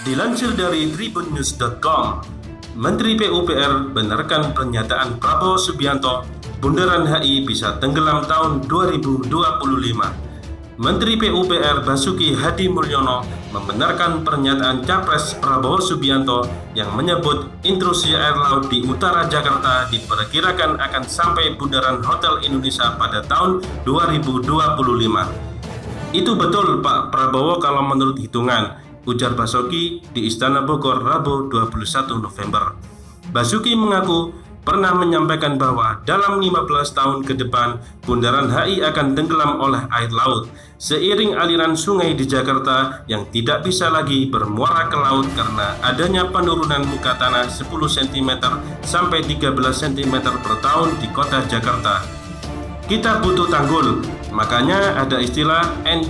Dilansir dari tribunnews.com, Menteri PUPR benarkan pernyataan Prabowo Subianto Bundaran HI bisa tenggelam tahun 2025. Menteri PUPR Basuki Hadi Mulyono membenarkan pernyataan Capres Prabowo Subianto yang menyebut intrusi air laut di utara Jakarta diperkirakan akan sampai Bundaran Hotel Indonesia pada tahun 2025. Itu betul Pak Prabowo kalau menurut hitungan, ujar Basuki di Istana Bogor Rabu 21 November. Basuki mengaku pernah menyampaikan bahwa dalam 15 tahun ke depan Bundaran HI akan tenggelam oleh air laut seiring aliran sungai di Jakarta yang tidak bisa lagi bermuara ke laut karena adanya penurunan muka tanah 10 cm sampai 13 cm per tahun di kota Jakarta. Kita butuh tanggul, makanya ada istilah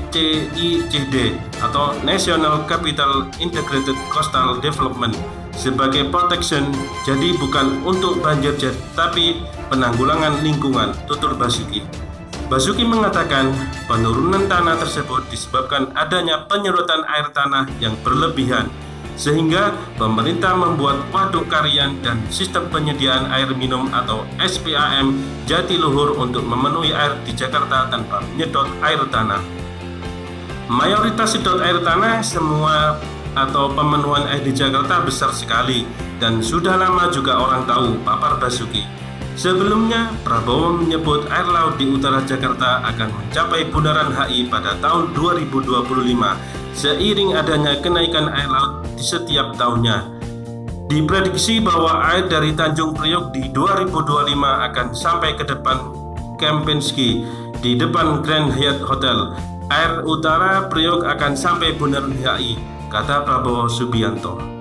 NCICD atau National Capital Integrated Coastal Development sebagai protection, jadi bukan untuk banjir tapi penanggulangan lingkungan, tutur Basuki. Basuki mengatakan penurunan tanah tersebut disebabkan adanya penyedotan air tanah yang berlebihan, sehingga pemerintah membuat waduk Karian dan sistem penyediaan air minum atau SPAM Jatiluhur untuk memenuhi air di Jakarta tanpa menyedot air tanah. Mayoritas sedot air tanah semua atau pemenuhan air di Jakarta besar sekali dan sudah lama juga orang tahu, papar Basuki. Sebelumnya, Prabowo menyebut air laut di utara Jakarta akan mencapai Bundaran HI pada tahun 2025 seiring adanya kenaikan air laut di setiap tahunnya. Diprediksi bahwa air dari Tanjung Priok di 2025 akan sampai ke depan Kempinski di depan Grand Hyatt Hotel. Air utara Priok akan sampai Bundaran HI, kata Prabowo Subianto.